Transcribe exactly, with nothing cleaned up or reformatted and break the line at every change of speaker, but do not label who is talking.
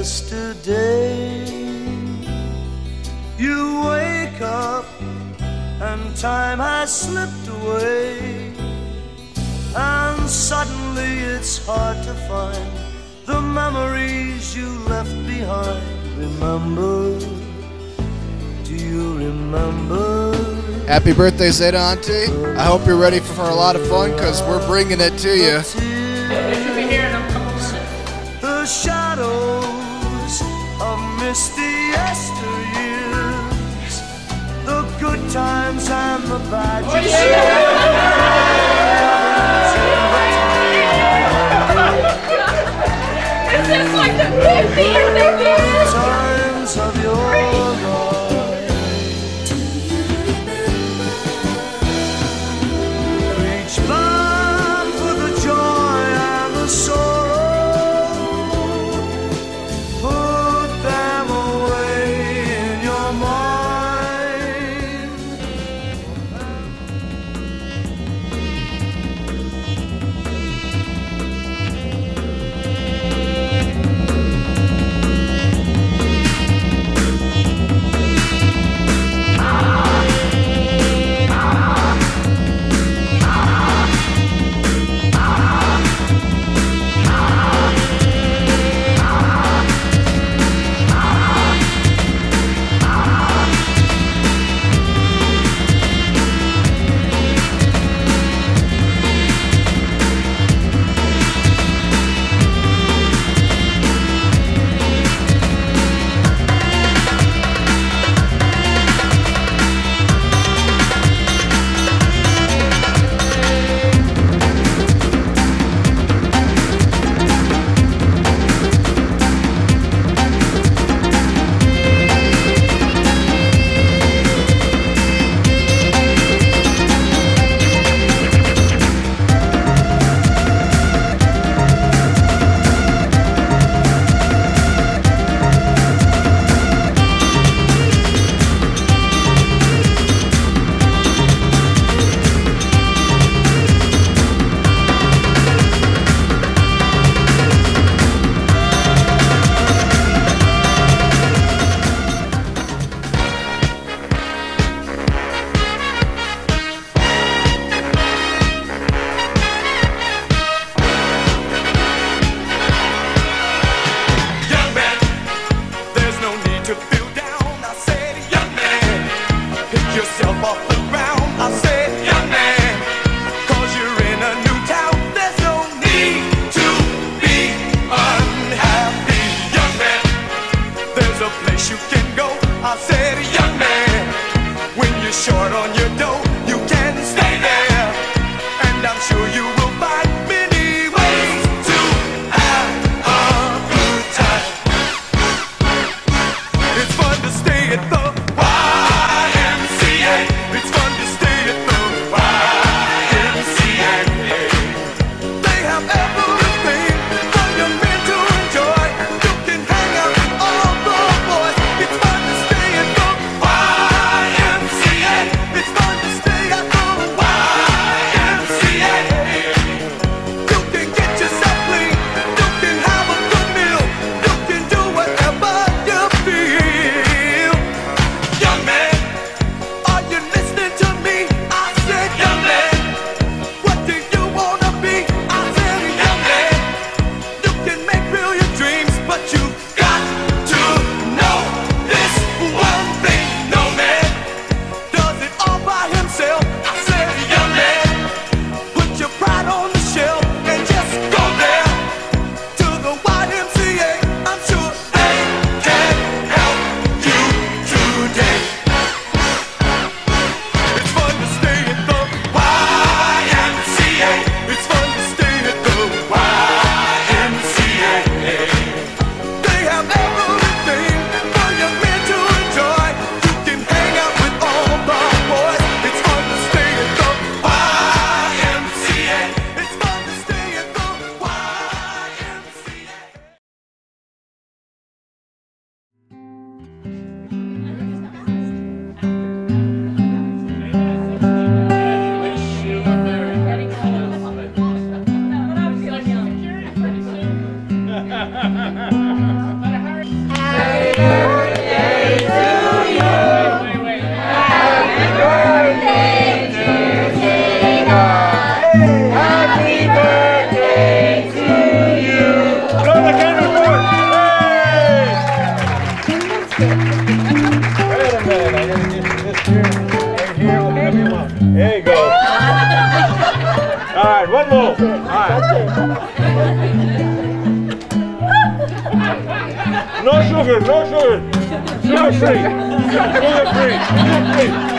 yesterday. You wake up and time has slipped away, and suddenly it's hard to find the memories you left behind. Remember, do you remember?
Happy birthday, Zeida Auntie. I hope you're ready for, for a lot of fun, because we're bringing it to you.
The shadows of misty yesteryears, the good times and the bad.
Oh, yeah. This is like the fiftieth
times of your life. Reach back for the joy and the sorrow. Put them away in your mind. Short on your dough, you can stay there, and I'm sure you will find many ways to have a good time. It's fun to stay at the Y M C A. It's fun to stay at the Y M C A. They have everything for young men to enjoy. You can hang out with all the boys. It's fun to stay at the Y M C A. It's fun to stay at the Y M C A. You can get yourself clean. You can have a good meal. You can do whatever you feel. Young man, are you listening to me? I said, young man, what do you wanna be? I said, young man, you can make real your dreams, but you got to know this one thing. No man does it all by himself. I said, young man, put your pride on the shelf and just go there to the Y M C A. I'm sure they can help you today. It's fun to stay at the Y M C A. It's fun to stay at the Y M C A. They have everything for young men to enjoy. You can hang out with all the boys. It's fun to stay at the Y M C A. It's fun to stay at the Y M C A.
No sugar, no sugar. Sugar free. Sugar free. Sugar free.